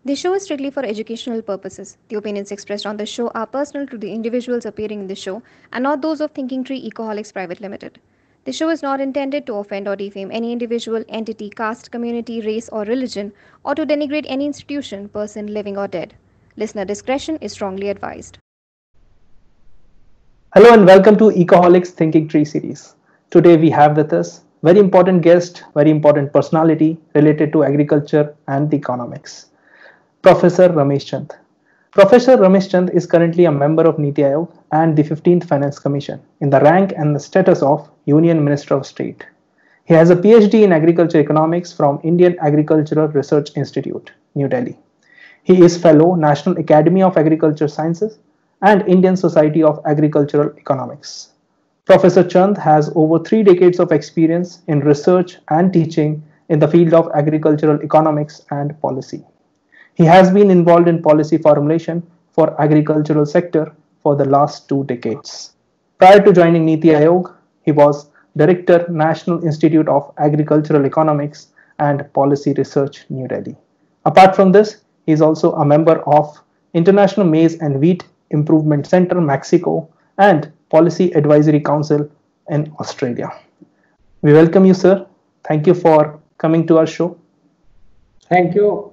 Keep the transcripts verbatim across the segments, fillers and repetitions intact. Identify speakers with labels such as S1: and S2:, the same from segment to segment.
S1: This show is strictly for educational purposes. The opinions expressed on the show are personal to the individuals appearing in the show and not those of Thinking Tree Ecoholics Private Limited. The show is not intended to offend or defame any individual, entity, caste, community, race, or religion, or to denigrate any institution, person, living or dead. Listener discretion is strongly advised.
S2: Hello and welcome to Ecoholics Thinking Tree series. Today we have with us very important guest, very important personality related to agriculture and the economics, Professor Ramesh Chand. Professor Ramesh Chand is currently a member of Niti Aayog and the fifteenth Finance Commission in the rank and the status of Union Minister of State. He has a PhD in Agriculture Economics from Indian Agricultural Research Institute, New Delhi. He is Fellow National Academy of Agriculture Sciences and Indian Society of Agricultural Economics. Professor Chand has over three decades of experience in research and teaching in the field of agricultural economics and policy. He has been involved in policy formulation for agricultural sector for the last two decades. Prior to joining Niti Aayog, he was Director, National Institute of Agricultural Economics and Policy Research, New Delhi. Apart from this, he is also a member of International Maize and Wheat Improvement Center, Mexico, and Policy Advisory Council in Australia. We welcome you, sir. Thank you for coming to our show.
S3: Thank you.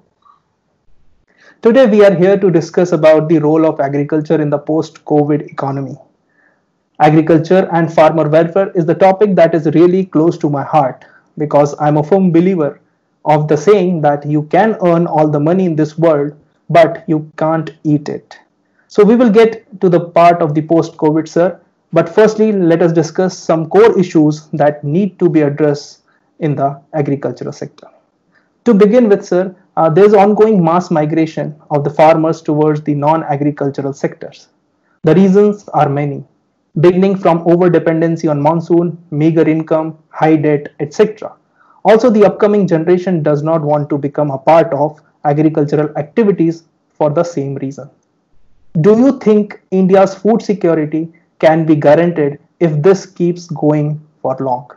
S2: Today, we are here to discuss about the role of agriculture in the post-COVID economy. Agriculture and farmer welfare is the topic that is really close to my heart because I'm a firm believer of the saying that you can earn all the money in this world, but you can't eat it. So we will get to the part of the post-COVID, sir. But firstly, let us discuss some core issues that need to be addressed in the agricultural sector. To begin with, sir, uh, there is ongoing mass migration of the farmers towards the non-agricultural sectors. The reasons are many, beginning from over-dependency on monsoon, meager income, high debt, et cetera. Also, the upcoming generation does not want to become a part of agricultural activities for the same reason. Do you think India's food security can be guaranteed if this keeps going for long?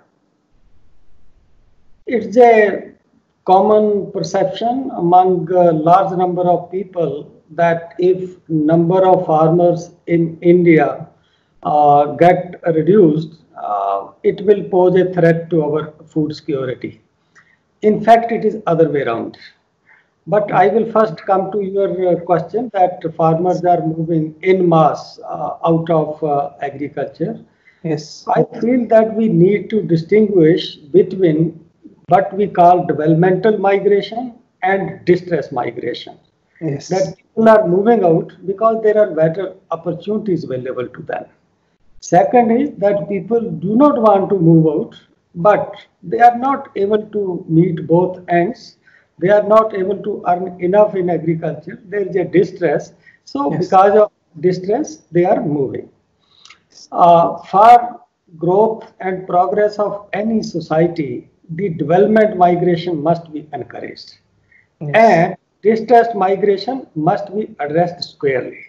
S3: It's a common perception among a large number of people that if number of farmers in India uh, get reduced, uh, it will pose a threat to our food security. In fact, it is other way around. But I will first come to your question that farmers are moving in mass uh, out of uh, agriculture.
S2: Yes.
S3: I feel that we need to distinguish between what we call developmental migration and distress migration.
S2: Yes.
S3: That people are moving out because there are better opportunities available to them. Second is that people do not want to move out, but they are not able to meet both ends. They are not able to earn enough in agriculture. There is a distress. So
S2: Yes.
S3: because of distress, they are moving. Uh, for growth and progress of any society, the development migration must be encouraged.
S2: Yes.
S3: And distress migration must be addressed squarely.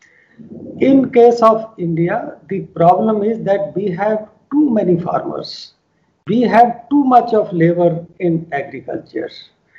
S3: In case of India, the problem is that we have too many farmers. We have too much of labor in agriculture.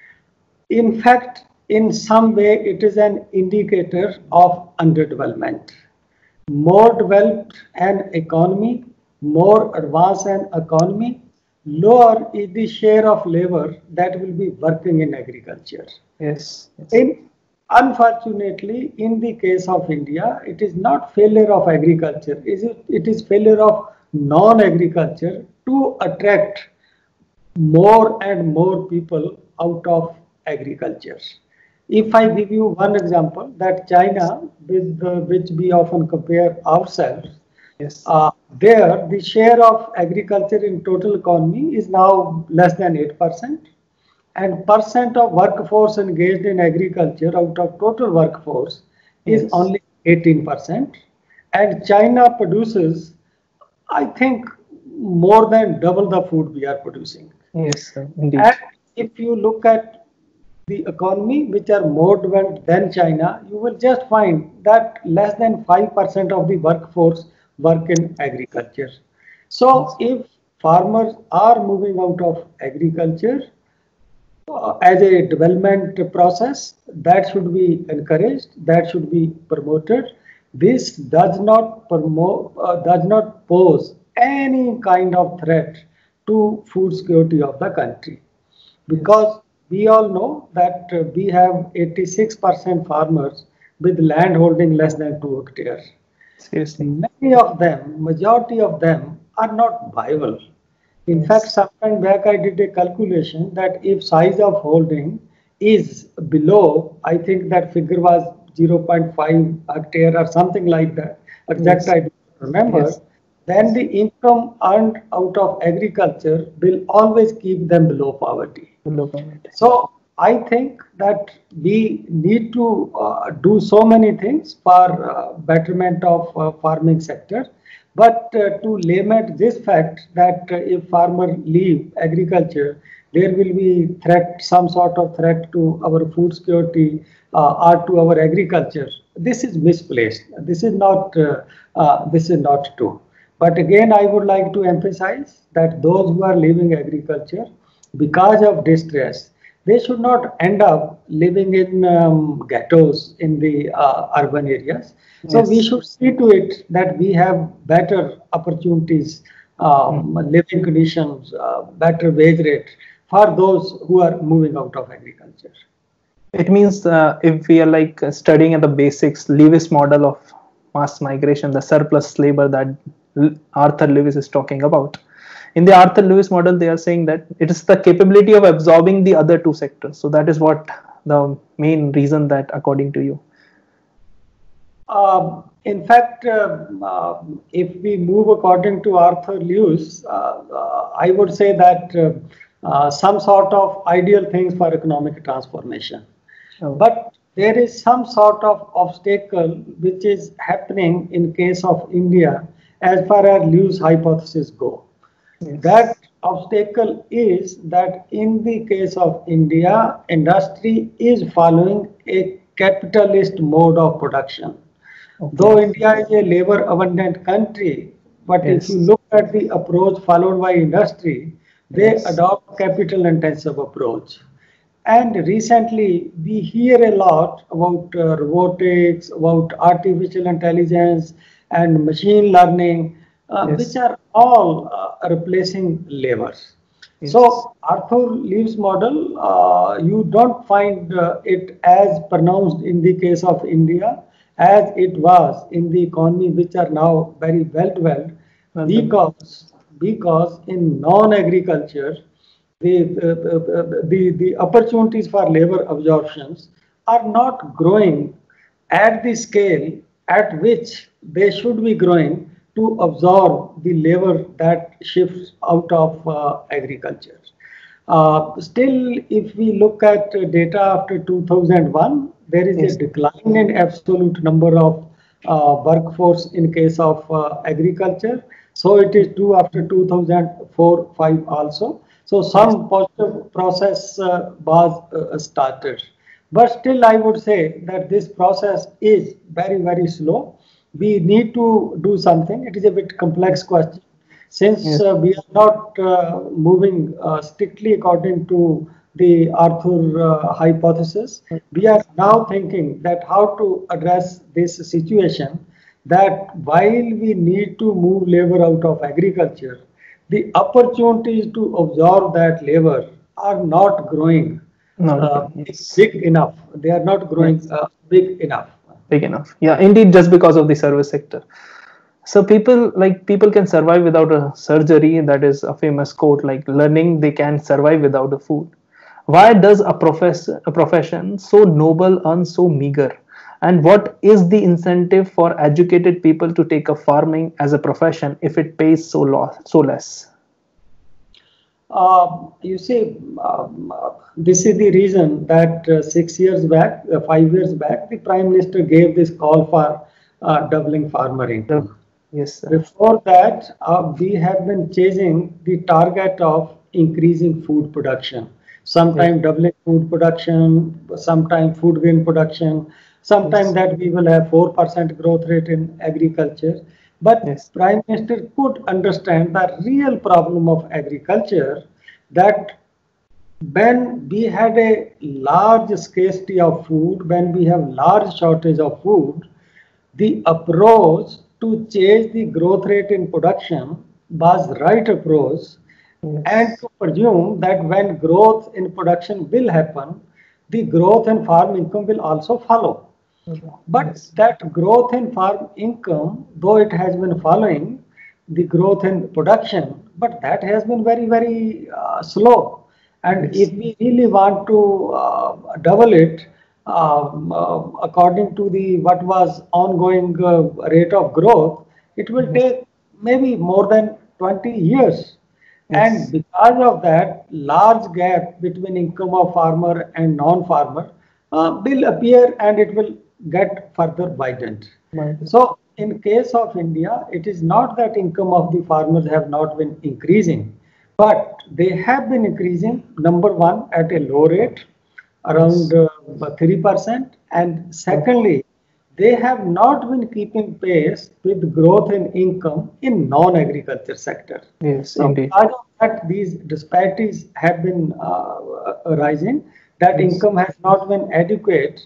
S3: In fact, in some way, it is an indicator of underdevelopment. More developed an economy, more advanced an economy, lower is the share of labor that will be working in agriculture.
S2: Yes. Yes.
S3: In, unfortunately, in the case of India, it is not failure of agriculture, it is failure of non-agriculture to attract more and more people out of agriculture. If I give you one example, that China, with the, which we often compare ourselves,
S2: Yes.
S3: uh, there the share of agriculture in total economy is now less than eight percent, and percent of workforce engaged in agriculture out of total workforce is
S2: Yes.
S3: only eighteen percent, and China produces, I think, more than double the food we are producing.
S2: Yes, sir. Indeed.
S3: And if you look at the economy which are more developed than China, you will just find that less than five percent of the workforce work in agriculture. So if farmers are moving out of agriculture, uh, as a development process that should be encouraged, that should be promoted. This does not promote, uh, does not pose any kind of threat to food security of the country,
S2: Yes.
S3: because we all know that uh, we have eighty-six percent farmers with land holding less than two hectares.
S2: Seriously.
S3: Many of them, majority of them are not viable. In fact,
S2: Yes.
S3: sometime back I did a calculation that if size of holding is below, I think that figure was zero point five hectare or something like that. Exact
S2: Yes.
S3: I don't remember.
S2: Yes.
S3: Then the income earned out of agriculture will always keep them below poverty.
S2: Look at it.
S3: So I think that we need to uh, do so many things for uh, betterment of uh, farming sector. But uh, to lament this fact that uh, if farmer leave agriculture, there will be threat, some sort of threat to our food security uh, or to our agriculture. This is misplaced. This is not. Uh, uh, this is not true. But again, I would like to emphasize that those who are leaving agriculture because of distress, they should not end up living in um, ghettos in the uh, urban areas. So we
S2: Yes.
S3: should see to it that we have better opportunities, um,
S2: Mm.
S3: living conditions, uh, better wage rate for those who are moving out of agriculture.
S2: It means uh, if we are like uh, studying at the basics, Lewis model of mass migration, the surplus labor that L- Arthur Lewis is talking about. In the Arthur Lewis model, they are saying that it is the capability of absorbing the other two sectors. So that is what the main reason that, according to you.
S3: Um, in fact, uh, uh, if we move according to Arthur Lewis, uh, uh, I would say that uh, uh, some sort of ideal things for economic transformation.
S2: Oh.
S3: But there is some sort of obstacle which is happening in case of India as far as Lewis hypothesis go.
S2: Yes.
S3: That obstacle is that in the case of India, industry is following a capitalist mode of production.
S2: Okay.
S3: Though India is a labor abundant country, but
S2: Yes.
S3: if you look at the approach followed by industry, they
S2: Yes.
S3: adopt capital intensive approach. And recently we hear a lot about uh, robotics, about artificial intelligence and machine learning, uh,
S2: Yes.
S3: which are all uh, replacing labors.
S2: Yes.
S3: So Arthur Lewis model, uh, you don't find uh, it as pronounced in the case of India as it was in the economy, which are now very well developed,
S2: Well,
S3: because because in non-agriculture, the, uh, the the opportunities for labor absorptions are not growing at the scale at which they should be growing to absorb the labor that shifts out of uh, agriculture. Uh, still, if we look at uh, data after two thousand one, there is
S2: Yes.
S3: a decline in absolute number of uh, workforce in case of uh, agriculture. So it is true after two thousand four five also. So some positive process uh, was uh, started. But still, I would say that this process is very, very slow. We need to do something. It is a bit complex question. Since
S2: Yes.
S3: uh, we are not uh, moving uh, strictly according to the Arthur uh, hypothesis, we are now thinking that how to address this situation, that while we need to move labor out of agriculture, the opportunities to absorb that labor are not growing
S2: Not
S3: uh,
S2: growing, yes.
S3: big enough. They are not growing
S2: Yes.
S3: uh, big enough.
S2: Big enough. Yeah, indeed, just because of the service sector. So people like people can survive without a surgery. That is a famous quote. Like learning, they can survive without a food. Why does a profess a profession so noble earn so meager? And what is the incentive for educated people to take up farming as a profession if it pays so low, so less?
S3: Uh, you see, um, uh, this is the reason that uh, six years back, uh, five years back, the Prime Minister gave this call for uh, doubling farmer income.
S2: Yes, sir.
S3: Before that, uh, we have been chasing the target of increasing food production. Sometime doubling food production, sometime food grain production, sometime
S2: Yes.
S3: that we will have four percent growth rate in agriculture. But
S2: Yes.
S3: Prime Minister could understand the real problem of agriculture, that when we had a large scarcity of food, when we have large shortage of food, the approach to change the growth rate in production was right approach,
S2: Yes.
S3: and to presume that when growth in production will happen, the growth in farm income will also follow. But
S2: Yes.
S3: that growth in farm income, though it has been following the growth in production, but that has been very, very uh, slow. And
S2: Yes.
S3: if we really want to uh, double it, um, uh, according to the what was ongoing uh, rate of growth, it will
S2: Yes.
S3: take maybe more than twenty years. And
S2: Yes.
S3: because of that, large gap between income of farmer and non-farmer uh, will appear, and it will get further widened.
S2: Right.
S3: So in case of India, it is not that income of the farmers have not been increasing, but they have been increasing, number one, at a low rate, around uh, three percent, and secondly, they have not been keeping pace with growth in income in non-agriculture sector.
S2: Yes,
S3: So
S2: indeed.
S3: because of that, these disparities have been uh, arising, that
S2: Yes.
S3: income has not been adequate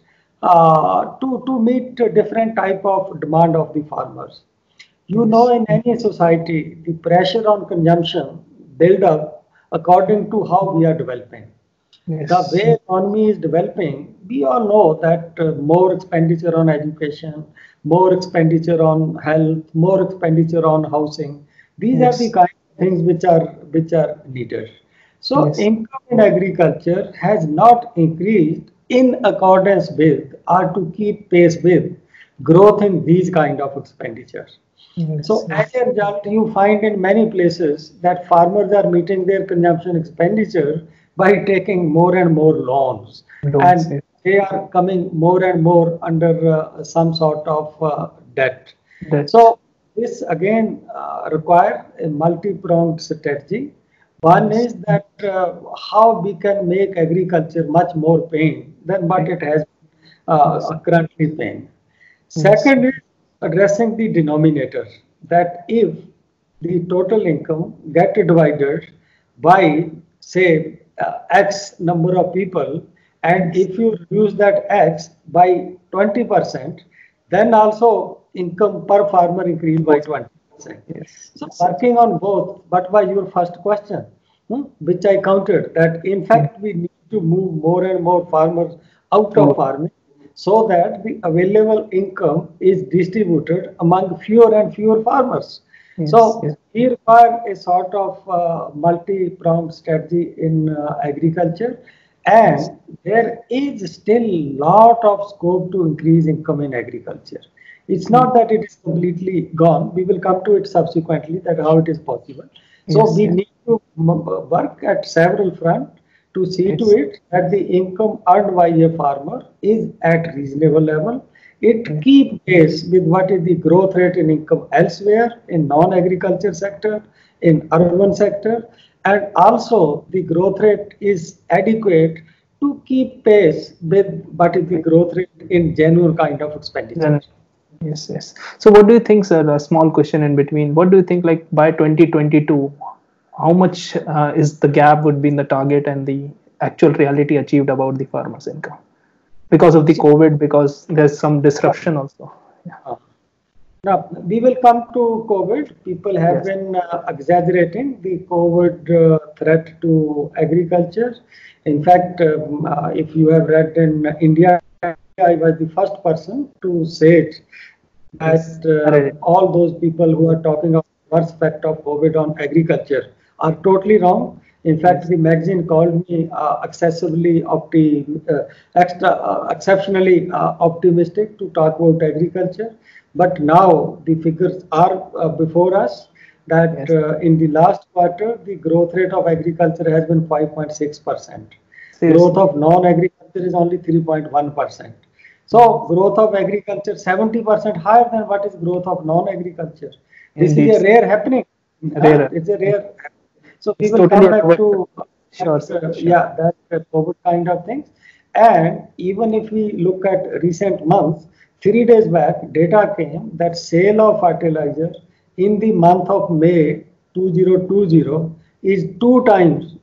S3: uh, to, to meet a different type of demand of the farmers. You know, in any society, the pressure on consumption build up according to how we are developing. The
S2: Yes.
S3: way economy is developing, we all know that uh, more expenditure on education, more expenditure on health, more expenditure on housing. These are the
S2: Yes.
S3: kind of things which are which are needed. So
S2: Yes.
S3: income in agriculture has not increased in accordance with or to keep pace with growth in these kind of expenditures.
S2: Yes.
S3: So as
S2: Yes.
S3: a result, you find in many places that farmers are meeting their consumption expenditure by taking more and more loans,
S2: Loans.
S3: and
S2: Yes.
S3: they are coming more and more under uh, some sort of uh, debt.
S2: That.
S3: So this again uh, require a multi-pronged strategy. One
S2: Yes.
S3: is that uh, how we can make agriculture much more paying than what it has
S2: Yes.
S3: uh, currently paying.
S2: Yes.
S3: Second is addressing the denominator, that if the total income get divided by say uh, X number of people, and
S2: Yes.
S3: if you reduce that X by twenty percent, then also income per farmer increase by
S2: Both.
S3: twenty percent.
S2: Yes.
S3: So
S2: Yes.
S3: working on both, but by your first question, hmm, which I countered, that in
S2: Mm.
S3: fact we need to move more and more farmers out of
S2: True.
S3: farming so that the available income is distributed among fewer and fewer farmers.
S2: Yes.
S3: So
S2: Yes.
S3: we require a sort of uh, multi-pronged strategy in uh, agriculture,
S2: Yes.
S3: and there is still lot of scope to increase income in agriculture. It's
S2: Mm.
S3: not that it is completely gone. We will come to it subsequently, that how it is possible. So
S2: Yes.
S3: we
S2: Yes.
S3: need to m- work at several fronts to see to
S2: Yes.
S3: it that the income earned by a farmer is at reasonable level. It
S2: Yes.
S3: keep pace with what is the growth rate in income elsewhere in non-agriculture sector, in urban sector, and also the growth rate is adequate to keep pace with what is the growth rate in genuine kind of expenditure.
S2: Then. Yes. Yes. So, what do you think, sir? A small question in between. What do you think, like by twenty twenty-two, how much uh, is the gap would be in the target and the actual reality achieved about the farmers' income because of the
S3: See,
S2: COVID? Because there's some disruption also. Yeah.
S3: uh, now, we will come to COVID. People have
S2: Yes.
S3: been uh, exaggerating the COVID uh, threat to agriculture. In fact, um, uh, if you have read in India, I was the first person to say it,
S2: Yes.
S3: that uh, all those people who are talking of worst effect of COVID on agriculture are totally wrong. In fact,
S2: Yes.
S3: the magazine called me uh, excessively opti- uh, extra, uh, exceptionally uh, optimistic to talk about agriculture. But now the figures are uh, before us, that
S2: Yes.
S3: uh, in the last quarter, the growth rate of agriculture has been five point six percent. Growth
S2: Seriously.
S3: of non-agriculture is only three point one percent. So growth of agriculture seventy percent higher than what is growth of non-agriculture. This is
S2: Indeed.
S3: a rare happening. Huh?
S2: Rarer.
S3: It's a rare. So we
S2: It's
S3: will
S2: totally
S3: come back
S2: unavoidable.
S3: to
S2: Sure,
S3: that,
S2: sir.
S3: uh,
S2: Sure.
S3: yeah, that uh, COVID kind of things. And even if we look at recent months, three days back, data came that sale of fertilizer in the month of May two thousand twenty is two times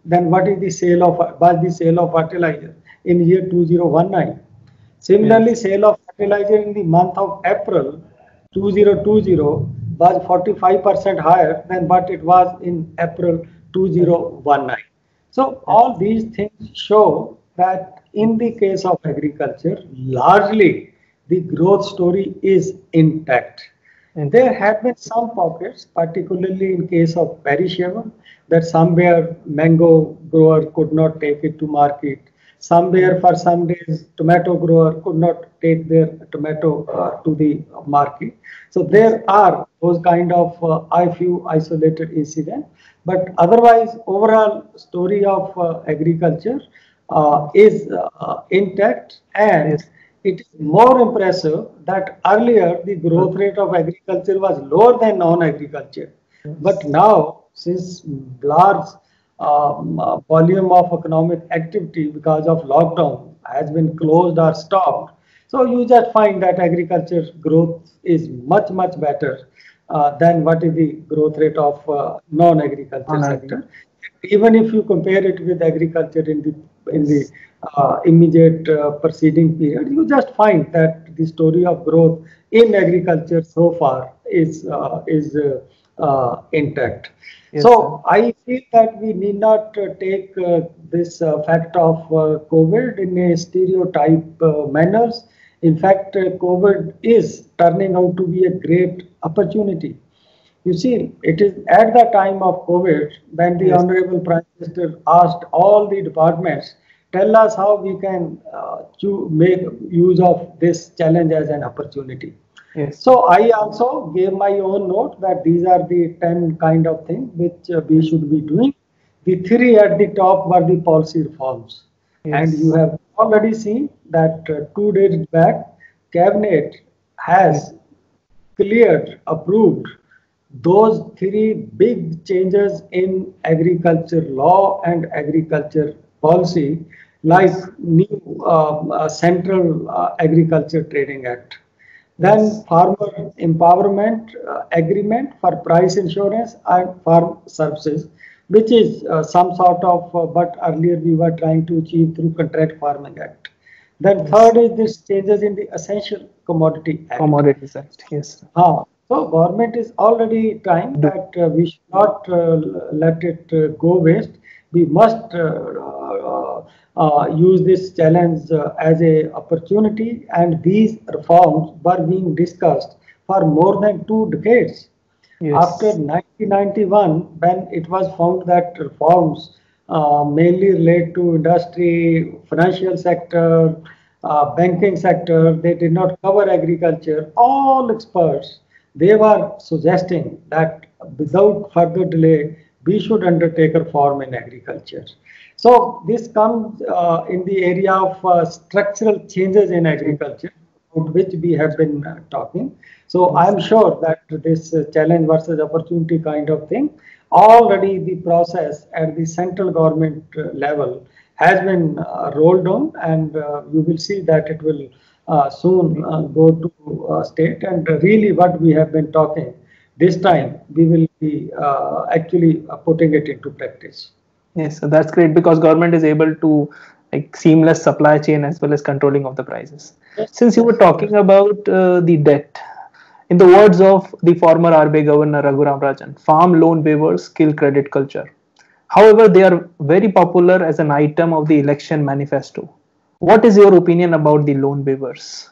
S3: then what is the sale of was the sale of fertilizer in year two thousand nineteen. Similarly, yes. Sale of fertilizer in the month of April two thousand twenty was forty-five percent higher than what it was in April two thousand nineteen. So all these things show that in the case of agriculture, largely the growth story is intact. And there have been some pockets, particularly in case of perishable, that somewhere mango grower could not take it to market. Somewhere for some days, tomato grower could not take their tomato uh, to the market. So there are those kind of uh, I few isolated incidents. But otherwise, overall story of uh, agriculture uh, is uh, intact, and yes. It is more impressive that earlier the growth rate of agriculture was lower than non-agriculture. Yes. But now, since large um, uh, volume of economic activity because of lockdown has been closed or stopped, so you just find that agriculture growth is much, much better uh, than what is the growth rate of uh, non-agriculture sector. Even if you compare it with agriculture in the in the uh, immediate uh, preceding period, you just find that the story of growth in agriculture so far is uh, is uh, uh, intact. Yes, so sir. I feel that we need not uh, take uh, this uh, fact of uh, COVID in a stereotype uh, manners. In fact, uh, COVID is turning out to be a great opportunity. You see, it is at the time of COVID when the yes. Honorable Prime Minister asked all the departments, tell us how we can uh, to make use of this challenge as an opportunity. Yes. So I also gave my own note that these are the ten kind of things which uh, we should be doing. The three at the top were the policy reforms. Yes. And you have already seen that uh, two days back, Cabinet has cleared, approved those three big changes in agriculture law and agriculture policy, like new uh, uh, Central uh, Agriculture Trading Act. Then yes. Farmer Empowerment uh, Agreement for Price Insurance and Farm Services, which is uh, some sort of uh, what earlier we were trying to achieve through Contract Farming Act. Then yes. Third is this changes in the Essential Commodity Act.
S2: Commodities Act, yes.
S3: Uh, so government is already trying that uh, we should not uh, let it uh, go waste. We must uh, uh, uh, use this challenge uh, as a opportunity, and these reforms were being discussed for more than two decades. Yes. After nineteen ninety-one, when it was found that reforms uh, mainly relate to industry, financial sector, uh, banking sector, they did not cover agriculture, all experts, they were suggesting that without further delay, we should undertake reform in agriculture. So this comes uh, in the area of uh, structural changes in agriculture, about which we have been uh, talking. So I'm sure that this uh, challenge versus opportunity kind of thing, already the process at the central government uh, level has been uh, rolled on, and uh, you will see that it will uh, soon uh, go to uh, state. And uh, really what we have been talking, this time we will be uh, actually uh, putting it into practice.
S2: Yes, so that's great because government is able to like seamless supply chain as well as controlling of the prices. Yes. Since you were talking about uh, the debt, in the words of the former R B I Governor Raghuram Rajan, farm loan waivers kill credit culture. However, they are very popular as an item of the election manifesto. What is your opinion about the loan waivers?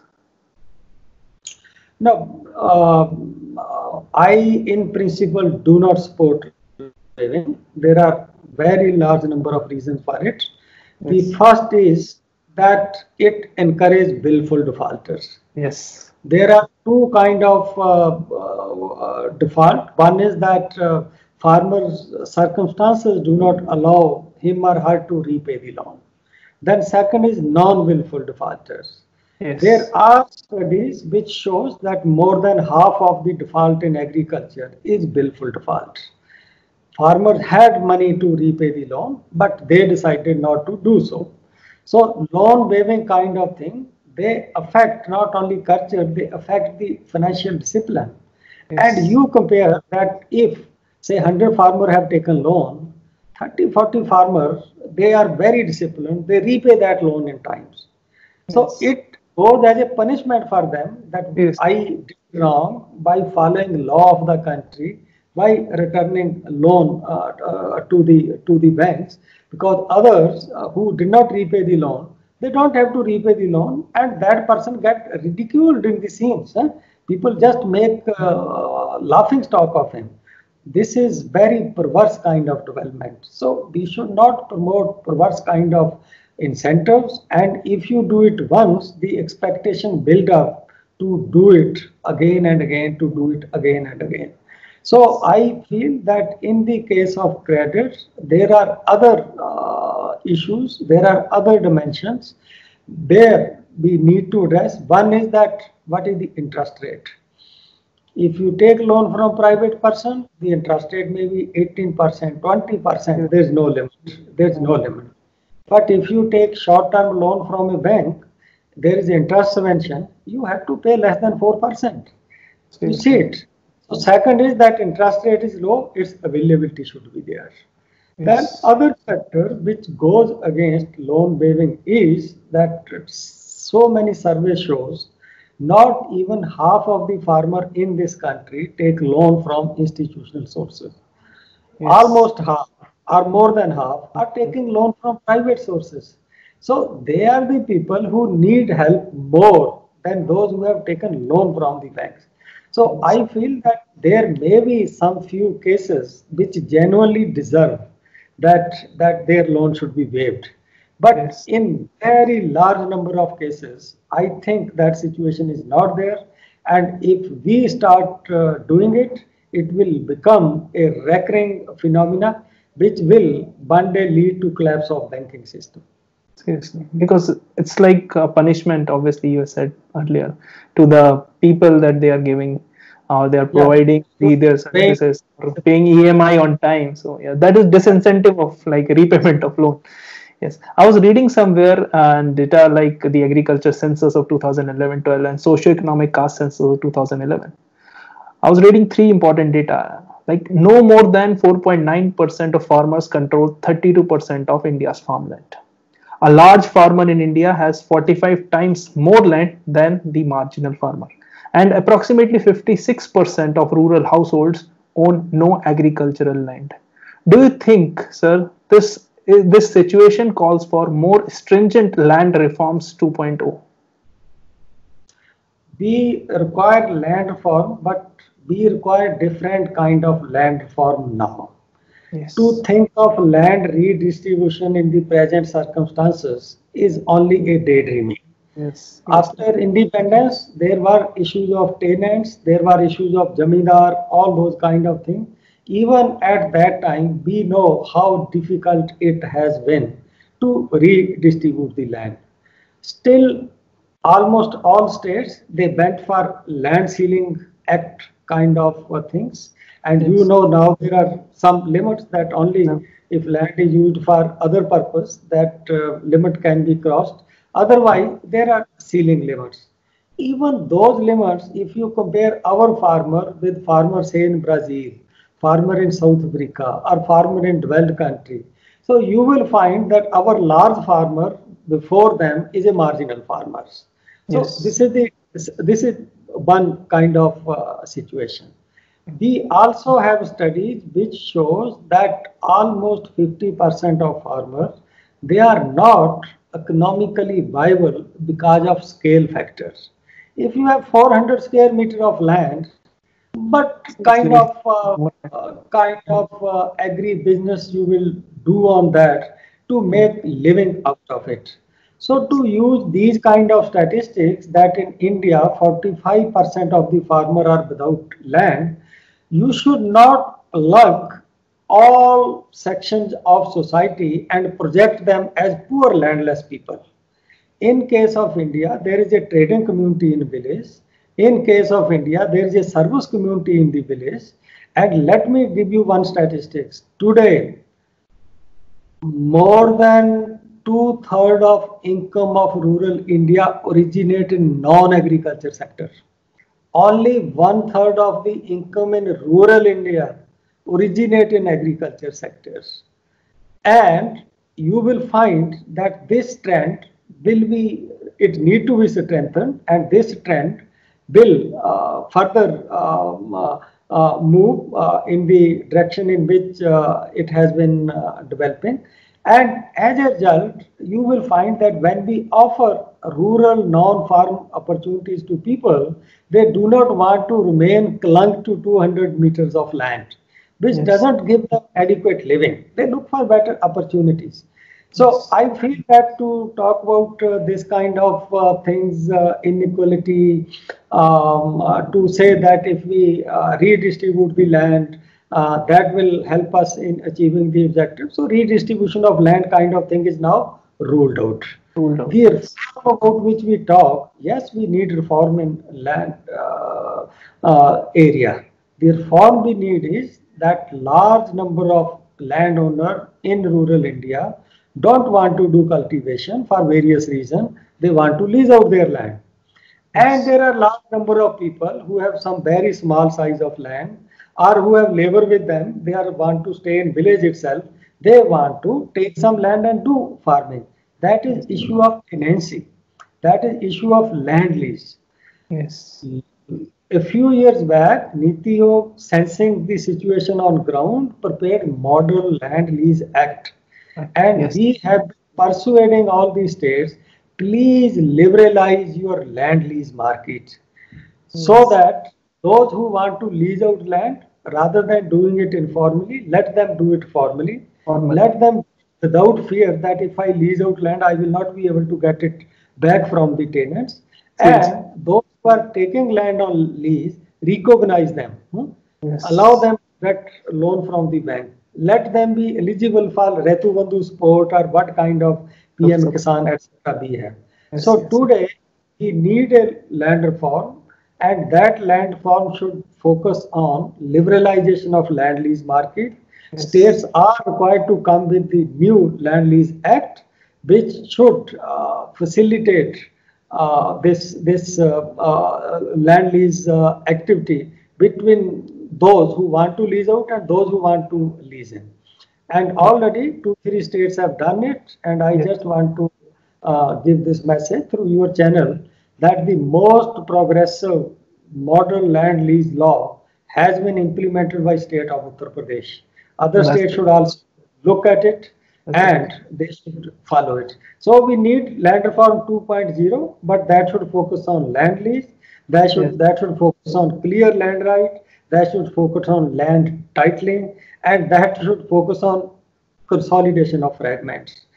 S3: No, uh, I in principle do not support waiving. There are very large number of reasons for it. Yes. The first is that it encourages willful defaulters.
S2: Yes.
S3: There are two kind of uh, uh, default. One is that uh, farmers' circumstances do not allow him or her to repay the loan. Then second is non-willful defaulters. Yes. There are studies which shows that more than half of the default in agriculture is willful default. Farmers had money to repay the loan, but they decided not to do so. So loan waiving kind of thing, they affect not only culture, they affect the financial discipline. Yes. And you compare that if say one hundred farmers have taken loan, thirty, forty farmers, they are very disciplined. They repay that loan in times. So
S2: Yes.
S3: it goes as a punishment for them that
S2: Yes.
S3: I did wrong by following law of the country, by returning loan uh, uh, to the to the banks, because others uh, who did not repay the loan, they don't have to repay the loan, and that person get ridiculed in the scenes. Huh? People just make uh, laughing stock of him. This is very perverse kind of development. So we should not promote perverse kind of incentives. And if you do it once, the expectation build up to do it again and again, to do it again and again. So I feel that in the case of credit, there are other uh, issues, there are other dimensions where we need to address. One is that what is the interest rate? If you take loan from private person, the interest rate may be eighteen percent, twenty percent. There's no limit. There's no limit. But if you take short-term loan from a bank, there is interest subvention. You have to pay less than four percent. You see it. So second is that interest rate is low, its availability should be there. Yes. Then other factor which goes against loan waiving is that so many survey shows not even half of the farmer in this country take loan from institutional sources. Yes. Almost half or more than half are taking loan from private sources. So they are the people who need help more than those who have taken loan from the banks. So I feel that there may be some few cases which genuinely deserve that, that their loan should be waived. But yes, in very large number of cases, I think that situation is not there. And if we start uh, doing it, it will become a recurring phenomena, which will one day lead to collapse of banking system.
S2: Seriously, because it's like a punishment, obviously you said earlier, to the people that they are giving, or uh, they are providing yeah. their services, or paying E M I on time. So yeah, that is disincentive of like repayment of loan. Yes, I was reading somewhere and data like the agriculture census of two thousand eleven twelve and socioeconomic caste census of two thousand eleven. I was reading three important data, like no more than four point nine percent of farmers control thirty-two percent of India's farmland. A large farmer in India has forty-five times more land than the marginal farmer. And approximately fifty-six percent of rural households own no agricultural land. Do you think, sir, this this situation calls for more stringent land reforms two point oh?
S3: We require land reform, but we require different kind of land reform now. Yes. To think of land redistribution in the present circumstances is only a daydreaming. Yes. After independence, there were issues of tenants, there were issues of jamindar, all those kind of things. Even at that time, we know how difficult it has been to redistribute the land. Still, almost all states, they went for land ceiling act kind of uh, things. And yes, you know now there are some limits that only yeah. if land is used for other purpose, that uh, limit can be crossed. Otherwise, there are ceiling limits. Even those limits, if you compare our farmer with farmers say in Brazil, farmer in South Africa, or farmer in developed country, so you will find that our large farmer before them is a marginal farmer. So yes, this is the this is one kind of uh, situation. We also have studies which shows that almost fifty percent of farmers, they are not economically viable because of scale factors. If you have four hundred square meter of land, but kind of uh, uh, kind of uh, agri business you will do on that to make living out of it. So to use these kind of statistics that in India forty-five percent of the farmer are without land, you should not plug all sections of society and project them as poor landless people. In case of India, there is a trading community in village. In case of India, there is a service community in the village. And let me give you one statistics. Today, more than two-thirds of income of rural India originate in non-agriculture sector. Only one-third of the income in rural India originate in agriculture sectors. And you will find that this trend will be, it need to be strengthened, and this trend will uh, further um, uh, uh, move uh, in the direction in which uh, it has been uh, developing. And as a result, you will find that when we offer rural non-farm opportunities to people, they do not want to remain clung to two hundred meters of land, which
S2: Yes.
S3: doesn't give them adequate living. They look for better opportunities. So
S2: Yes.
S3: I feel that to talk about uh, this kind of uh, things, uh, inequality, um, uh, to say that if we uh, redistribute the land, uh, that will help us in achieving the objective. So redistribution of land kind of thing is now ruled out.
S2: Ruled out.
S3: The reform about which we talk, yes, we need reform in land uh, uh, area. The reform we need is that large number of landowner in rural India don't want to do cultivation for various reasons. They want to lease out their land. And there are large number of people who have some very small size of land, or who have labor with them. They are want to stay in village itself. They want to take some land and do farming. That is issue of tenancy. That is issue of land lease.
S2: Yes.
S3: A few years back, Niti Aayog, sensing the situation on ground, prepared Model Land Lease Act. And
S2: Yes.
S3: we have been persuading all the states, please liberalize your land lease market, so
S2: Yes.
S3: that those who want to lease out land, rather than doing it informally, let them do it formally.
S2: Formally.
S3: Let them, without fear that if I lease out land, I will not be able to get it back from the tenants.
S2: Yes.
S3: And those who are taking land on lease, recognize them. hmm?
S2: Yes.
S3: Allow them to get loan from the bank. Let them be eligible for Retu Bandhu support or what kind of P M Kisan et cetera we have.
S2: Yes,
S3: So
S2: yes.
S3: today we need a land reform, and that land reform should focus on liberalization of land lease market.
S2: Yes.
S3: States are required to come with the new Land Lease Act, which should uh, facilitate uh, this this uh, uh, land lease uh, activity between those who want to lease out and those who want to lease in. And already two, three states have done it. And I
S2: Yes.
S3: just want to uh, give this message through your channel that the most progressive model land lease law has been implemented by state of Uttar Pradesh. Other
S2: That's
S3: states should also look at it
S2: That's
S3: and they should follow it. So we need land reform two point oh, but that should focus on land lease. That should
S2: Yes.
S3: that should focus on clear land right. That should focus on land titling, and that should focus on consolidation of fragments,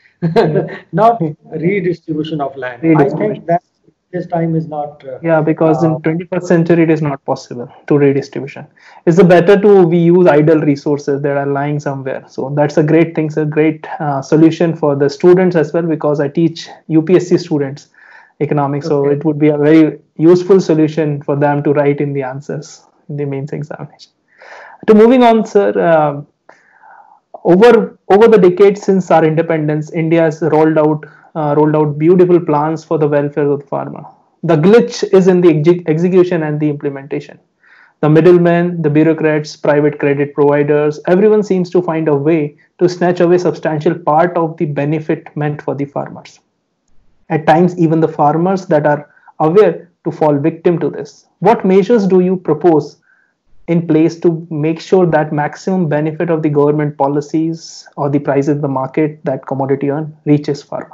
S3: not redistribution of land. I
S2: Redistribution.
S3: think that this time is not. Uh,
S2: Yeah, because
S3: uh,
S2: in twenty-first century it is not possible to redistribution. It's better to we use idle resources that are lying somewhere. So that's a great thing, it's a great uh, solution for the students as well, because I teach U P S C students economics. So
S3: Okay.
S2: it would be a very useful solution for them to write in the answers in the mains examination. To moving on, sir, uh, over over the decades since our independence, India has rolled out uh, rolled out beautiful plans for the welfare of the farmer. The glitch is in the exe- execution and the implementation. The middlemen, the bureaucrats, private credit providers, everyone seems to find a way to snatch away substantial part of the benefit meant for the farmers. At times, even the farmers that are aware to fall victim to this. What measures do you propose in place to make sure that maximum benefit of the government policies or the prices in the market that commodity earn reaches farmer?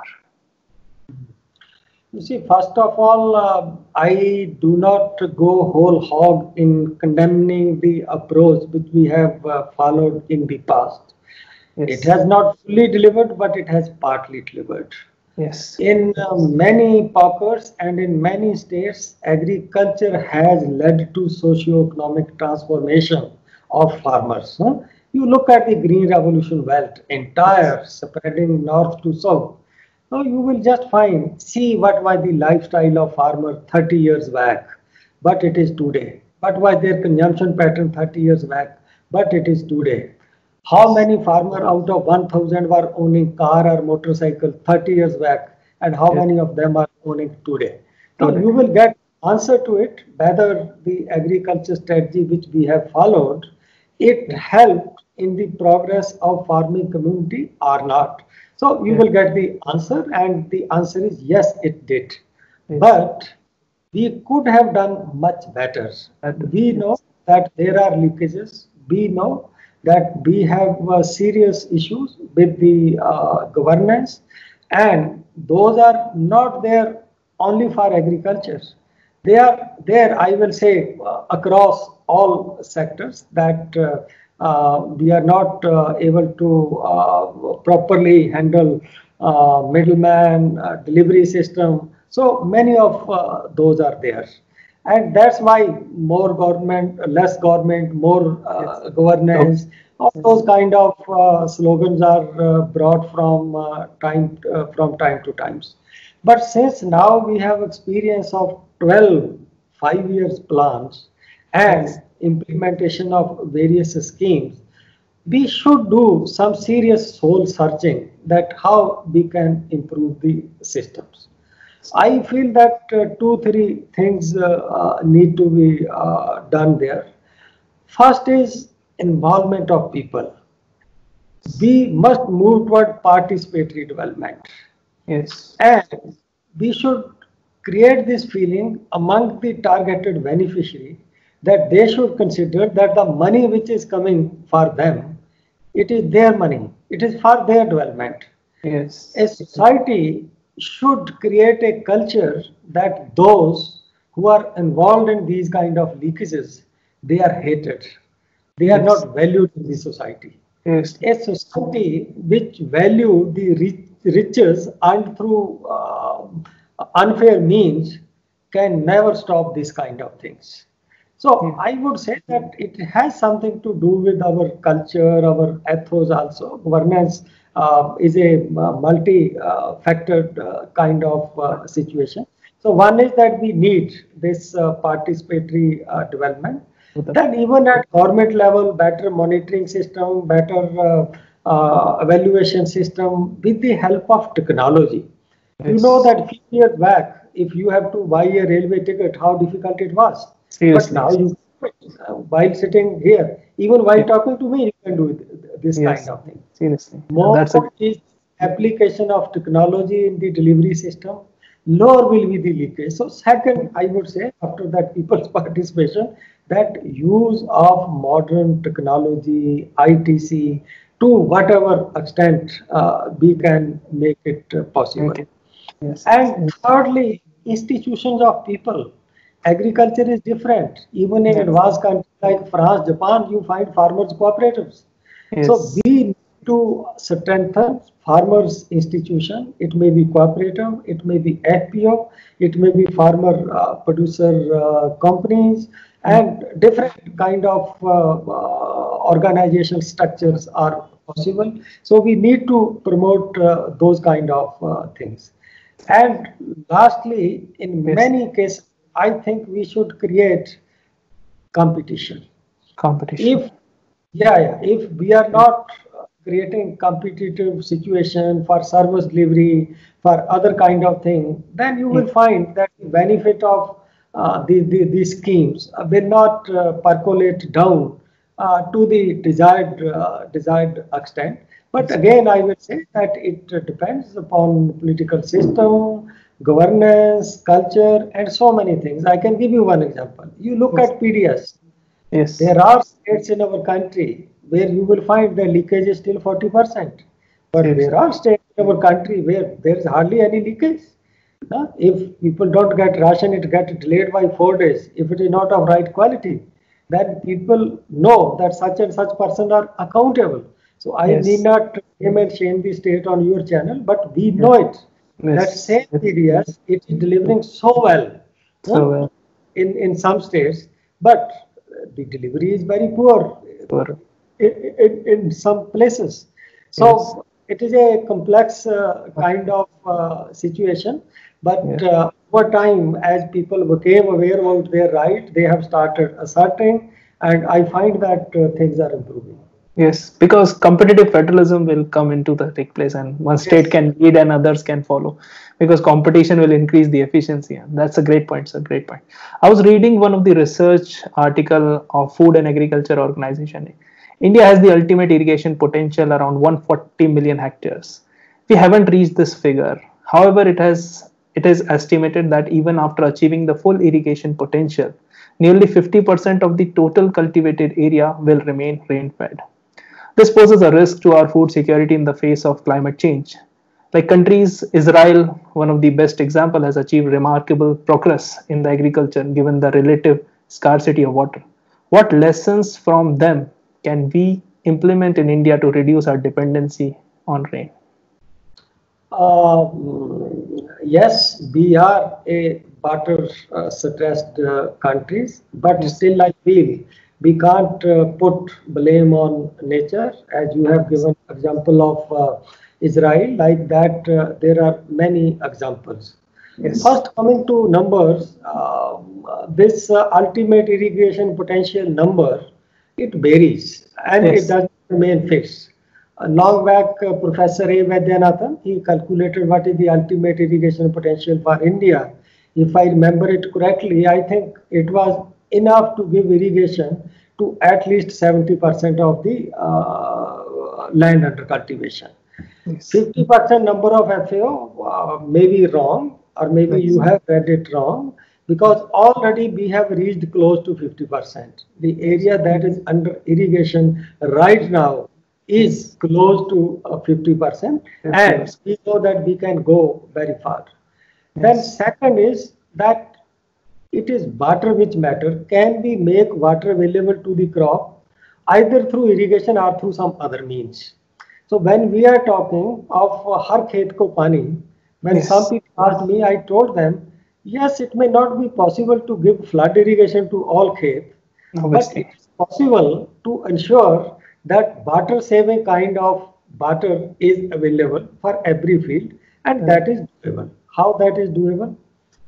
S3: You see, first of all, uh, I do not go whole hog in condemning the approach which we have uh, followed in the past.
S2: Yes.
S3: It has not fully delivered, but it has partly delivered.
S2: Yes.
S3: In uh, many pockets and in many states, agriculture has led to socio-economic transformation of farmers. huh? You look at the green revolution belt, entire spreading north to south. So you will just find, see what was the lifestyle of farmer thirty years back, but it is today. What was their consumption pattern thirty years back, but it is today. How many farmers out of one thousand were owning car or motorcycle thirty years back, and how
S2: Yes.
S3: many of them are owning today? So
S2: Today.
S3: you will get answer to it whether the agriculture strategy which we have followed, it helped in the progress of farming community or not? So you
S2: Yeah.
S3: will get the answer, and the answer is yes, it did.
S2: Yes.
S3: But we could have done much better.
S2: That-
S3: We know that there are leakages. We know that we have uh, serious issues with the uh, governance, and those are not there only for agriculture. They are there, I will say, uh, across all sectors, that uh, uh, we are not uh, able to uh, properly handle uh, middleman, uh, delivery system. So many of uh, those are there. And that's why more government, less government, more uh,
S2: Yes.
S3: governance, all those kind of uh, slogans are uh, brought from uh, time uh, from time to times. But since now we have experience of twelve five years plans and
S2: Yes.
S3: implementation of various schemes, we should do some serious soul searching that how we can improve the systems. I feel that uh, two, three things uh, uh, need to be uh, done there. First is involvement of people. We must move toward participatory development.
S2: Yes.
S3: And we should create this feeling among the targeted beneficiary that they should consider that the money which is coming for them, it is their money, it is for their development.
S2: Yes.
S3: A society should create a culture that those who are involved in these kind of leakages, they are hated. They are
S2: Yes.
S3: not valued in the society.
S2: Yes.
S3: A society which value the rich, riches earned through uh, unfair means can never stop these kind of things. So
S2: Yeah.
S3: I would say that it has something to do with our culture, our ethos also. Governance uh, is a uh, multi-factored uh, kind of uh, situation. So one is that we need this uh, participatory uh, development. Then even at government level, better monitoring system, better uh, uh, evaluation system with the help of technology. You
S2: Yes.
S3: know that few years back, if you have to buy a railway ticket, how difficult it was. But
S2: Seriously.
S3: now you, uh, while sitting here, even while
S2: Yeah.
S3: talking to me, you can do it- this
S2: Yes.
S3: kind of thing.
S2: Seriously.
S3: More
S2: That's a
S3: is application of technology in the delivery system, lower will be the leakage. So second, I would say after that people's participation, that use of modern technology, I T C, to whatever extent uh, we can make it uh, possible.
S2: okay. Yes.
S3: And thirdly, institutions of people. Agriculture is different. Even in
S2: Yes.
S3: advanced countries like France, Japan, you find farmers cooperatives. So
S2: Yes.
S3: we need to strengthen farmers institution. It may be cooperative, it may be F P O, it may be farmer uh, producer uh, companies, and different kind of uh, uh, organizational structures are possible. So we need to promote uh, those kind of uh, things. And lastly, in
S2: Yes.
S3: many cases, I think we should create competition.
S2: Competition.
S3: If yeah, yeah, if we are not uh, creating competitive situation for service delivery, for other kind of thing, then you will
S2: Mm.
S3: find that the benefit of uh, the, the, these schemes uh, will not uh, percolate down uh, to the desired uh, desired extent. But again, I will say that it uh, depends upon political system, governance, culture, and so many things. I can give you one example. You look
S2: Yes.
S3: at P D S.
S2: Yes.
S3: There are states in our country where you will find the leakage is still forty percent. But
S2: Yes.
S3: there are states in our country where there is hardly any leakage. Huh? If people don't get ration, it gets delayed by four days. If it is not of right quality, then people know that such and such person are accountable. So I
S2: Yes.
S3: need not name and shame the state on your channel, but we know it.
S2: Yes.
S3: That same P D S, it is delivering so well.
S2: So
S3: huh?
S2: well.
S3: in, in some states, but the delivery is very poor
S2: For
S3: in, in, in some places. So
S2: Yes.
S3: it is a complex uh, kind of uh, situation, but
S2: Yeah.
S3: uh, over time, as people became aware about their right, they have started asserting, and I find that uh, things are improving.
S2: Yes, because competitive federalism will come into the take place, and one state
S3: Yes.
S2: can lead and others can follow, because competition will increase the efficiency. And that's a great point. Sir, great point. I was reading one of the research article of Food and Agriculture Organization. India has the ultimate irrigation potential around one hundred forty million hectares. We haven't reached this figure. However, it has it is estimated that even after achieving the full irrigation potential, nearly fifty percent of the total cultivated area will remain rain-fed. This poses a risk to our food security in the face of climate change. Like countries, Israel, one of the best example, has achieved remarkable progress in the agriculture given the relative scarcity of water. What lessons from them can we implement in India to reduce our dependency on rain?
S3: Uh, yes, we are a water uh, stressed uh, countries, but
S2: Yes.
S3: still I feel we can't uh, put blame on nature, as you have given example of uh, Israel. Like that, uh, there are many examples.
S2: Yes.
S3: First, coming to numbers, uh, this uh, ultimate irrigation potential number, it varies and
S2: Yes.
S3: it doesn't remain fixed. Uh, long back, uh, Professor A. Vaidyanathan, he calculated what is the ultimate irrigation potential for India. If I remember it correctly, I think it was enough to give irrigation to at least seventy percent of the uh, land under cultivation.
S2: Yes.
S3: fifty percent number of F A O uh, may be wrong, or maybe
S2: Yes.
S3: you have read it wrong, because already we have reached close to fifty percent. The area that is under irrigation right now is close to uh, fifty percent, and
S2: Yes.
S3: we know that we can go very far. Then
S2: Yes.
S3: second is that it is water which matter. Can we make water available to the crop either through irrigation or through some other means? So when we are talking of uh, har khet ko pani, when
S2: Yes.
S3: some people asked me, I told them, yes, it may not be possible to give flood irrigation to all khet, but
S2: Obviously.
S3: it is possible to ensure that water saving kind of water is available for every field, and that is doable. How that is doable?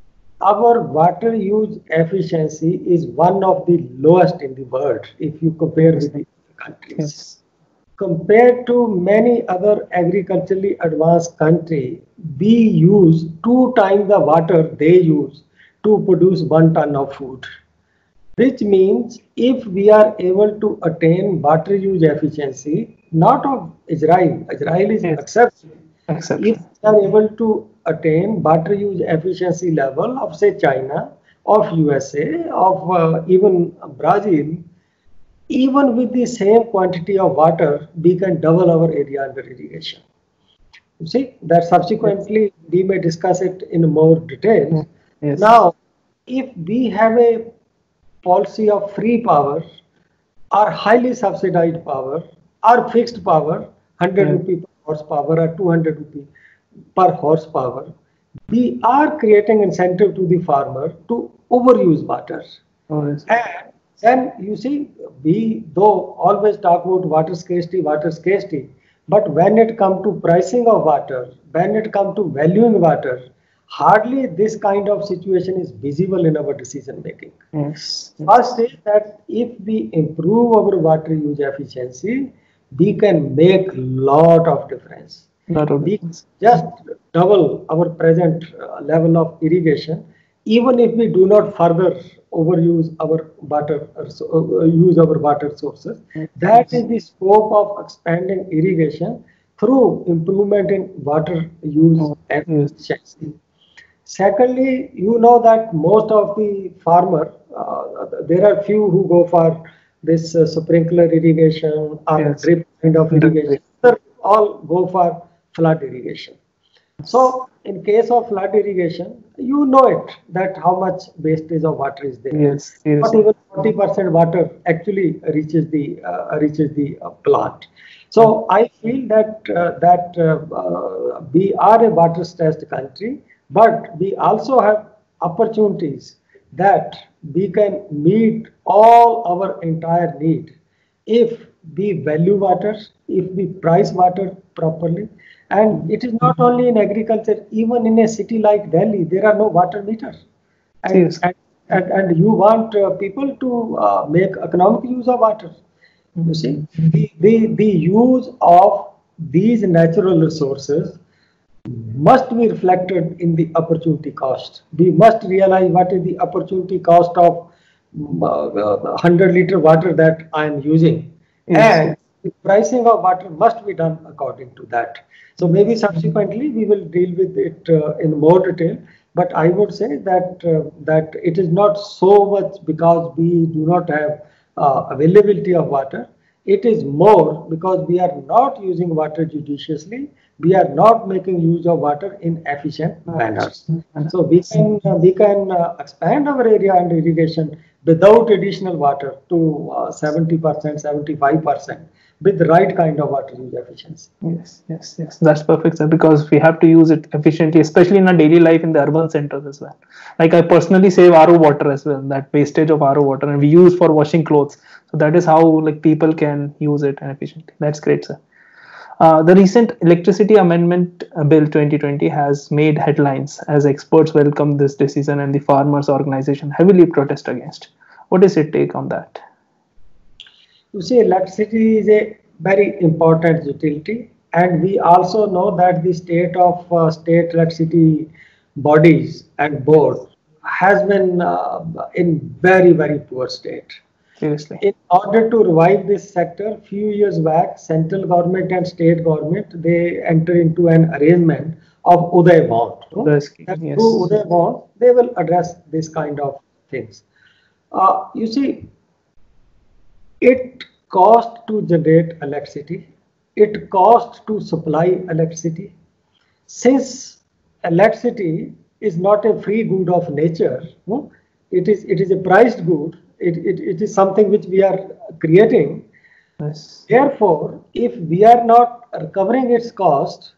S3: Our water use efficiency is one of the lowest in the world if you compare with the other countries.
S2: Yes.
S3: Compared to many other agriculturally advanced countries, we use two times the water they use to produce one ton of food. Which means if we are able to attain water use efficiency, not of Israel, Israel is
S2: Yes.
S3: exception.
S2: Except.
S3: If we are able to attain water use efficiency level of say China, of U S A, of uh, even Brazil, even with the same quantity of water, we can double our area under irrigation. You see, that subsequently we may discuss it in more detail.
S2: Yes.
S3: Now, if we have a policy of free power or highly subsidized power or fixed power, one hundred
S2: Yeah.
S3: rupee per horsepower or two hundred rupee per horsepower, we are creating incentive to the farmer to overuse water.
S2: Oh, yes.
S3: And then you see, we though always talk about water scarcity, water scarcity, but when it comes to pricing of water, when it comes to valuing water, hardly this kind of situation is visible in our decision making.
S2: Yes.
S3: First is that if we improve our water use efficiency, we can make lot of difference.
S2: That would
S3: We
S2: be.
S3: just double our present uh, level of irrigation, even if we do not further overuse our water, uh, so, uh, use our water sources. That is the scope of expanding irrigation through improvement in water use
S2: Oh, yes.
S3: efficiency. Secondly, you know that most of the farmer, uh, there are few who go for this uh, sprinkler irrigation or
S2: Yes.
S3: drip kind of
S2: Drip.
S3: irrigation. Other all go for flood irrigation. So in case of flood irrigation, you know it that how much wastage of water is there.
S2: Yes.
S3: Not
S2: Seriously.
S3: even forty percent water actually reaches the uh, reaches the uh, plant. So I feel that uh, that uh, uh, we are a water stressed country, but we also have opportunities that we can meet all our entire need if we value water, if we price water properly. And it is not only in agriculture, even in a city like Delhi, there are no water meters. And,
S2: Yes.
S3: and, and, and you want uh, people to uh, make economic use of water. You see, the, the, the use of these natural resources must be reflected in the opportunity cost. We must realize what is the opportunity cost of uh, one hundred liter water that I am using.
S2: Yes.
S3: and the pricing of water must be done according to that. So maybe subsequently we will deal with it uh, in more detail. But I would say that uh, that it is not so much because we do not have uh, availability of water. It is more because we are not using water judiciously. We are not making use of water in efficient manners. So we can uh, we can uh, expand our area under irrigation without additional water to uh, seventy percent, seventy-five percent with the right kind of water use efficiency.
S2: Yes, yes, yes. That's perfect, sir, because we have to use it efficiently, especially in our daily life in the urban centers as well. Like I personally save R O water as well, that wastage of R O water, and we use for washing clothes. So that is how like people can use it and efficiently. That's great, sir. Uh, the recent Electricity Amendment uh, Bill twenty twenty has made headlines as experts welcome this decision and the farmers' organization heavily protest against. What is your take on that?
S3: You see, electricity is a very important utility, and we also know that the state of uh, state electricity bodies and board has been uh, in very, very poor state.
S2: Seriously.
S3: In order to revive this sector, few years back, central government and state government, they enter into an arrangement of Uday Bond. No?
S2: Yes.
S3: Through Uday Bond, they will address this kind of things. Uh, you see, it costs to generate electricity. It costs to supply electricity. Since electricity is not a free good of nature, no? it is it is a priced good. It, it, it is something which we are creating.
S2: Yes.
S3: Therefore, if we are not recovering its cost,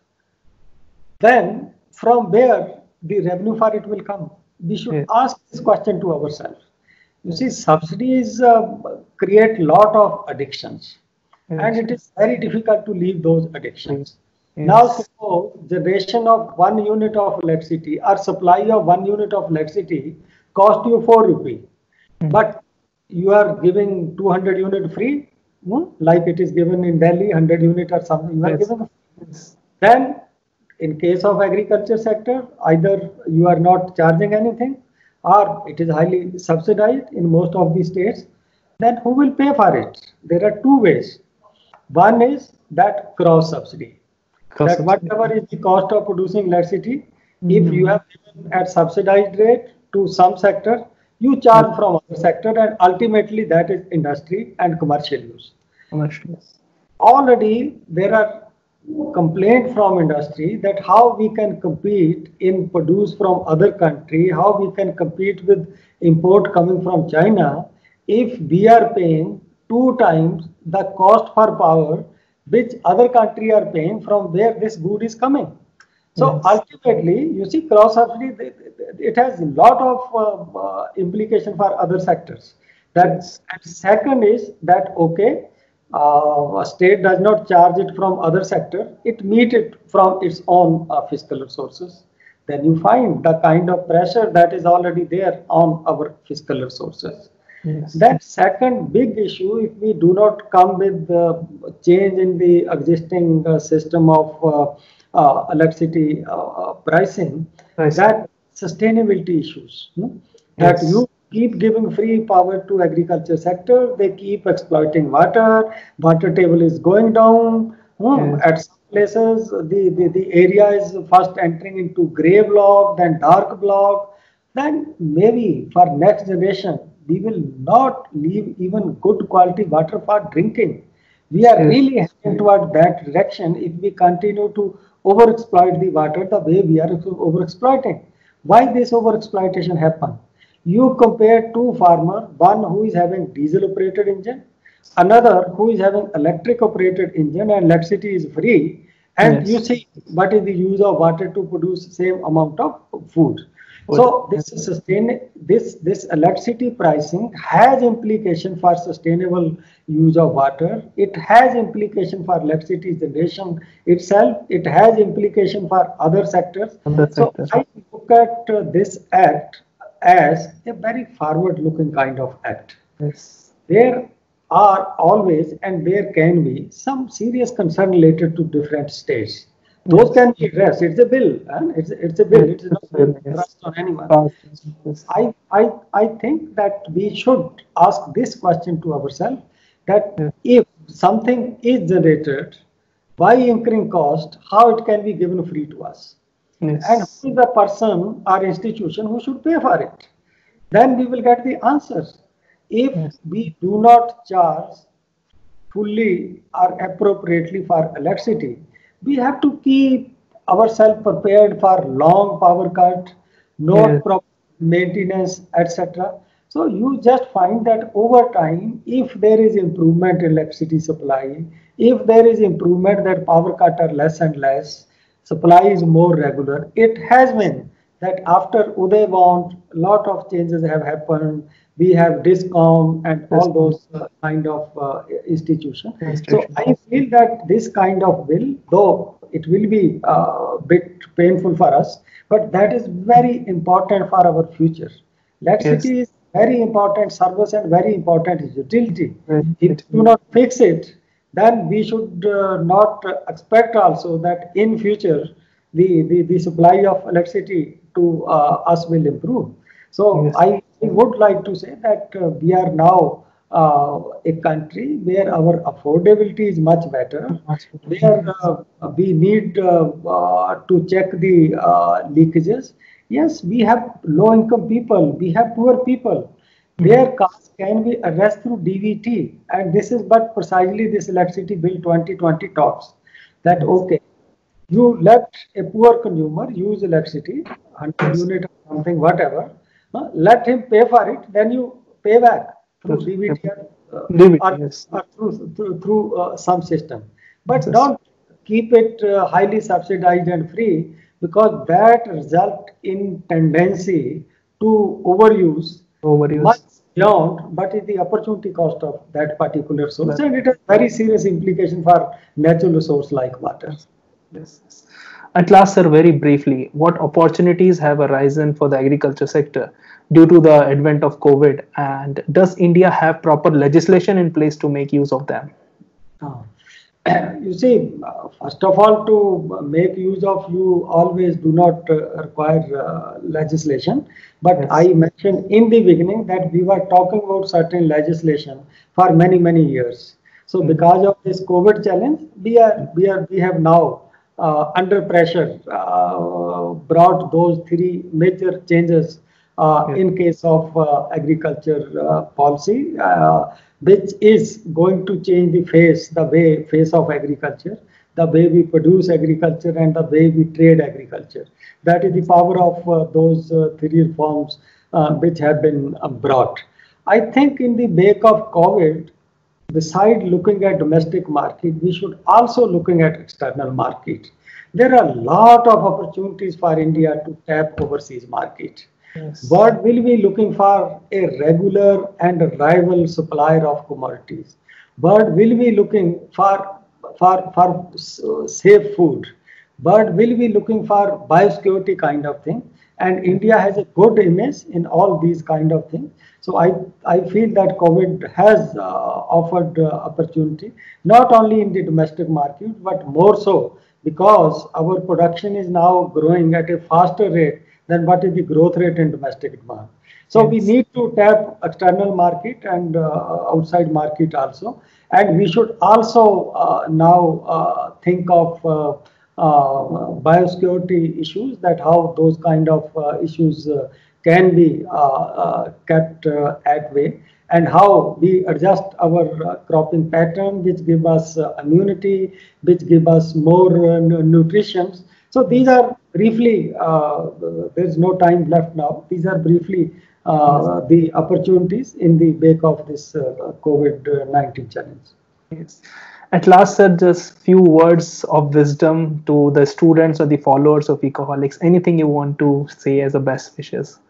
S3: then from where the revenue for it will come? We should
S2: Yes.
S3: ask this question to ourselves. You see, subsidies uh, create lot of addictions,
S2: Yes.
S3: and it is very difficult to leave those addictions.
S2: Yes.
S3: Now, suppose generation of one unit of electricity or supply of one unit of electricity cost you four rupee,
S2: Mm.
S3: but you are giving two hundred unit free, hmm? like it is given in Delhi, one hundred unit or something. You are
S2: Yes.
S3: given.
S2: Yes.
S3: Then, in case of agriculture sector, either you are not charging anything, or it is highly subsidized in most of the states. Then who will pay for it? There are two ways. One is that cross subsidy.
S2: Cross
S3: That
S2: subsidy.
S3: whatever is the cost of producing electricity,
S2: Mhm.
S3: if you have given at subsidized rate to some sector, you charge from other sector, and ultimately that is industry and commercial use.
S2: Commercial, yes.
S3: Already there are complaints from industry that how we can compete in produce from other country, how we can compete with import coming from China if we are paying two times the cost per power which other country are paying from where this good is coming. So
S2: Yes.
S3: ultimately, you see, cross subsidy, it has a lot of uh, uh, implication for other sectors. That and second is that okay, uh, a state does not charge it from other sector; it meet it from its own uh, fiscal resources. Then you find the kind of pressure that is already there on our fiscal resources.
S2: Yes.
S3: That second big issue, if we do not come with the change in the existing uh, system of uh, uh, electricity uh, uh, pricing,
S2: Right.
S3: that sustainability issues, hmm? that
S2: Yes.
S3: you keep giving free power to agriculture sector, they keep exploiting water, water table is going down. hmm?
S2: Yes.
S3: At some places, the, the, the area is first entering into gray block, then dark block. Then maybe for next generation, we will not leave even good quality water for drinking. We are
S2: Yes.
S3: really heading toward that direction if we continue to overexploit the water the way we are overexploiting. Why this overexploitation happen? You compare two farmer, one who is having diesel operated engine, another who is having electric operated engine, and electricity is free, and
S2: Yes.
S3: you see what is the use of water to produce same amount of food. So this sustain this this electricity pricing has implication for sustainable use of water. It has implication for electricity generation itself. It has implication for other sectors.
S2: Other
S3: So
S2: sectors.
S3: I look at uh, this act as a very forward-looking kind of act.
S2: Yes.
S3: There are always and there can be some serious concern related to different states. Those can be addressed. It's a bill. Huh? It's, it's a bill. It's not
S2: Yes.
S3: thrust on anyone.
S2: Yes.
S3: I, I, I think that we should ask this question to ourselves that
S2: Yes.
S3: if something is generated by incurring cost, how it can be given free to us?
S2: Yes.
S3: And who is the person or institution who should pay for it? Then we will get the answers. If
S2: Yes.
S3: we do not charge fully or appropriately for electricity, we have to keep ourselves prepared for long power cut, no
S2: Yes.
S3: proper maintenance, et cetera. So you just find that over time, if there is improvement in electricity supply, if there is improvement that power cut are less and less, supply is more regular. It has been that after Uday Bond, a lot of changes have happened. We have DISCOM and all those uh, kind of uh, institutions. So I feel that this kind of bill, though it will be a uh, bit painful for us, but that is very important for our future. Electricity yes. is very important service and very important utility. Right. If you do not fix it, then we should uh, not expect also that in future the, the, the supply of electricity to uh, us will improve. So yes. I would like to say that uh, we are now uh, a country where our affordability is much better, where uh, we need uh, uh, to check the uh, leakages. Yes, we have low income people, we have poor people. Their costs can be addressed through D V T, and this is what precisely this electricity bill twenty twenty talks. That okay, you let a poor consumer use electricity, one hundred unit or something, whatever. Uh, let him pay for it, then you pay back through D V T or, uh, or, yes. or through through, through uh, some system. But yes. don't keep it uh, highly subsidized and free, because that result in tendency to overuse. Overuse. Much beyond, but is the opportunity cost of that particular source, that, and it has very serious implication for natural resource like water.
S2: Yes. At last, sir, very briefly, what opportunities have arisen for the agriculture sector due to the advent of COVID, and does India have proper legislation in place to make use of them?
S3: Oh. You see, uh, first of all, to make use of, you always do not uh, require uh, legislation. But yes. I mentioned in the beginning that we were talking about certain legislation for many, many years. So because of this COVID challenge, we are we are we have now uh, under pressure uh, brought those three major changes uh, yes. in case of uh, agriculture uh, policy. Uh, which is going to change the face, the way face of agriculture, the way we produce agriculture and the way we trade agriculture. That is the power of uh, those uh, three reforms uh, which have been uh, brought. I think in the wake of COVID, beside looking at domestic market, we should also looking at external market. There are a lot of opportunities for India to tap overseas market. Yes. But will be looking for a regular and a rival supplier of commodities. But will be looking for for for safe food. But will be looking for biosecurity kind of thing. And India has a good image in all these kind of things. So I I feel that COVID has uh, offered uh, opportunity not only in the domestic market but more so because our production is now growing at a faster rate than what is the growth rate in domestic demand. So yes. we need to tap external market and uh, outside market also. And we should also uh, now uh, think of uh, uh, biosecurity issues, that how those kind of uh, issues uh, can be uh, uh, kept uh, at bay, and how we adjust our uh, cropping pattern, which give us uh, immunity, which give us more uh, nutrition. So these are briefly, uh, there is no time left now. These are briefly uh, the opportunities in the wake of this uh, COVID nineteen challenge.
S2: Yes. At last, sir, just few words of wisdom to the students or the followers of Ecoholics. Anything you want to say as a best wishes?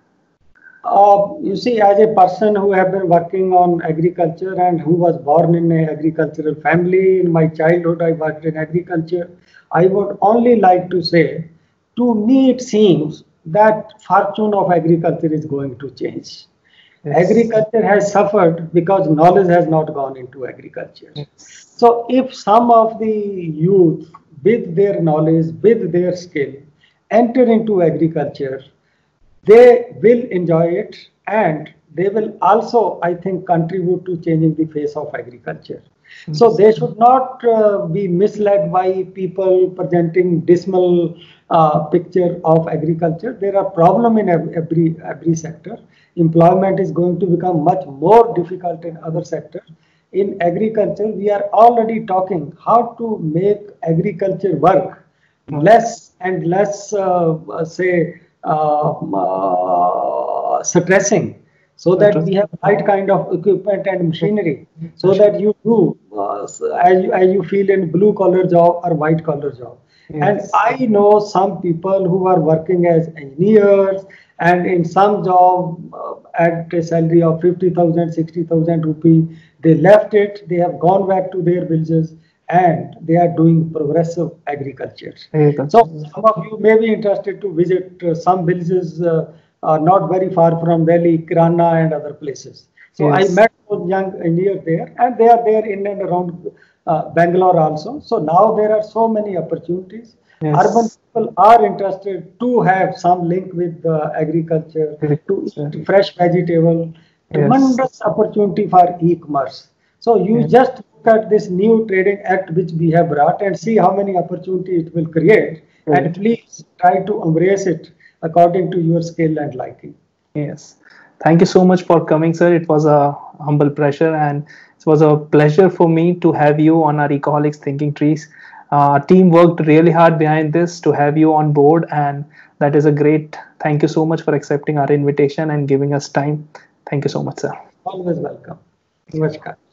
S3: Uh, you see, as a person who have been working on agriculture and who was born in an agricultural family, in my childhood I worked in agriculture, I would only like to say, to me it seems that fortune of agriculture is going to change. Yes. Agriculture has suffered because knowledge has not gone into agriculture. Yes. So if some of the youth with their knowledge, with their skill, enter into agriculture, they will enjoy it, and they will also, I think, contribute to changing the face of agriculture. So they should not uh, be misled by people presenting dismal uh, picture of agriculture. There are problems in every every sector. Employment is going to become much more difficult in other sectors. In agriculture, we are already talking how to make agriculture work less and less, uh, uh, say, uh, uh, stressing, so that we have right kind of equipment and machinery, so that you do uh, as, you, as you feel in blue collar job or white collar job. Yes. And I know some people who are working as engineers, and in some job uh, at a salary of fifty thousand, sixty thousand rupee, they left it, they have gone back to their villages, and they are doing progressive agriculture. agriculture. So some of you may be interested to visit uh, some villages uh, uh, not very far from Delhi, Kirana and other places. So yes. I met those young engineers there, and they are there in and around uh, Bangalore also. So now there are so many opportunities. Yes. Urban people are interested to have some link with uh, agriculture, to eat fresh vegetable. Yes. Tremendous opportunity for e-commerce. So you yes. just look at this new trading act which we have brought and see how many opportunities it will create, right. And please try to embrace it according to your skill and liking.
S2: Yes. Thank you so much for coming, sir. It was a humble pleasure, and it was a pleasure for me to have you on our Ecoholics Thinking Trees. Our uh, team worked really hard behind this to have you on board, and that is a great. Thank you so much for accepting our invitation and giving us time. Thank you so much, sir.
S3: Always welcome. Namaskar.